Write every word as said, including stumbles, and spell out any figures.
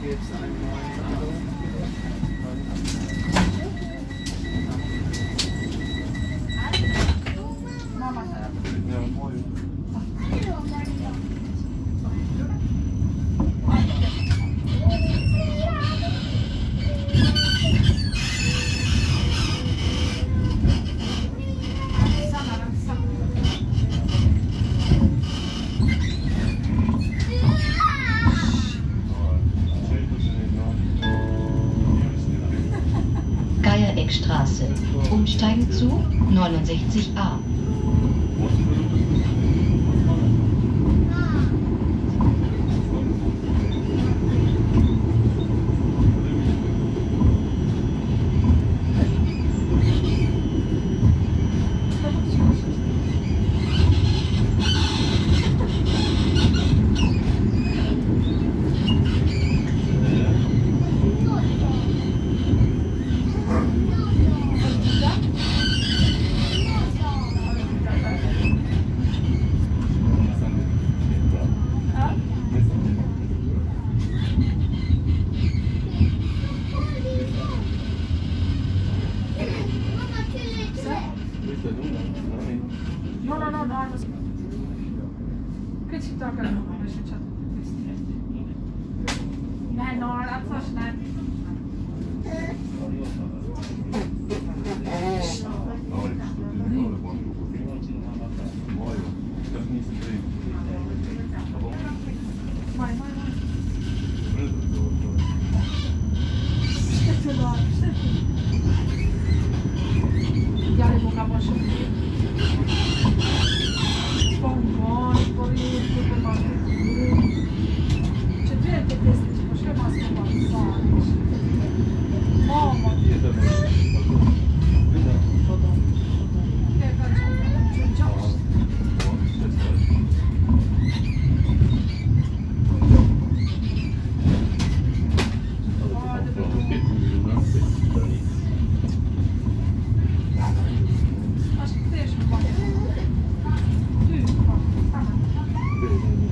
gibt es einen neuen Anruf. Ja, moin. Geiereckstraße. Umsteigen zu neunundsechzig a. No, no, no, no, I was... Cât și toată lumea, nu știu ce este. Ne, nu, am fost, ne. Mai, mai, mai. Știu, doar, știu. Iar e boca așa. Bomboni, poriri, tudo mais. Você vê que esse tipo de masturbação? Mama. Acho que deixa um pouco.